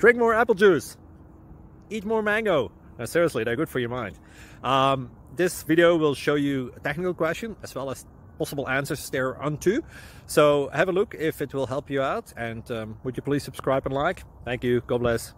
Drink more apple juice. Eat more mango. Seriously, they're good for your mind. This video will show you a technical question as well as possible answers thereunto. So have a look if it will help you out, and would you please subscribe and like? Thank you. God bless.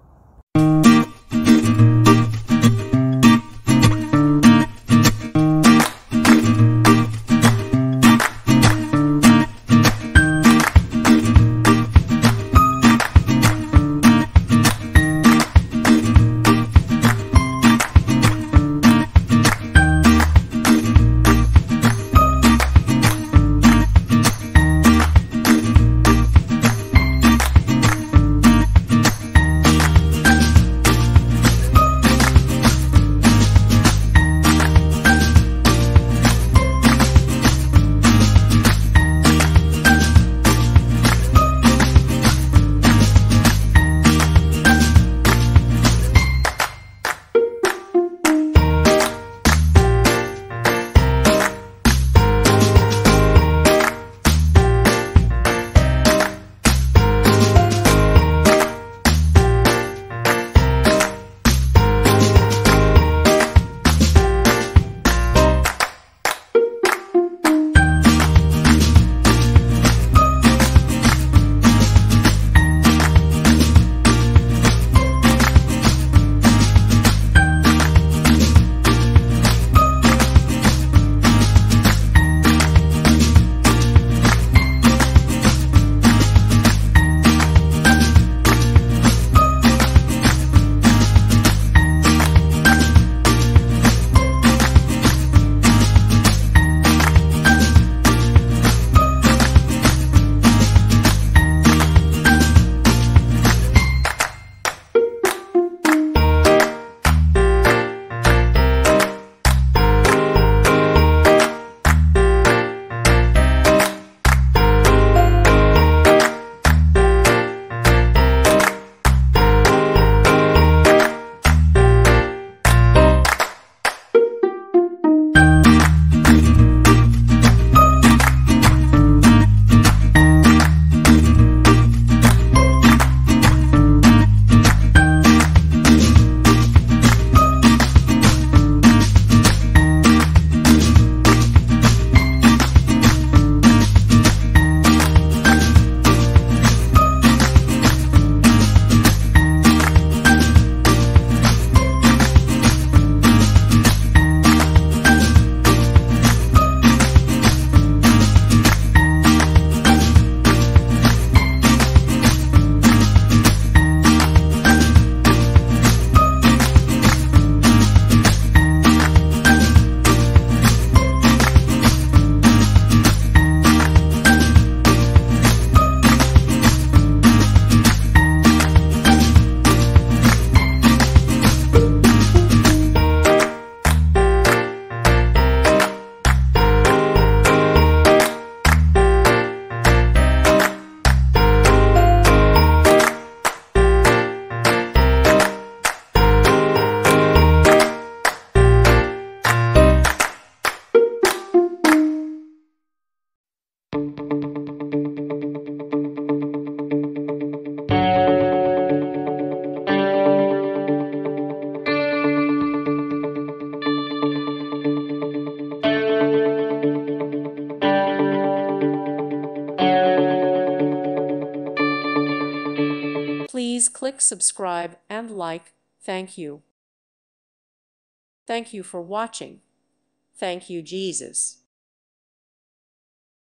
Please click subscribe and like. Thank you. Thank you for watching. Thank you, Jesus.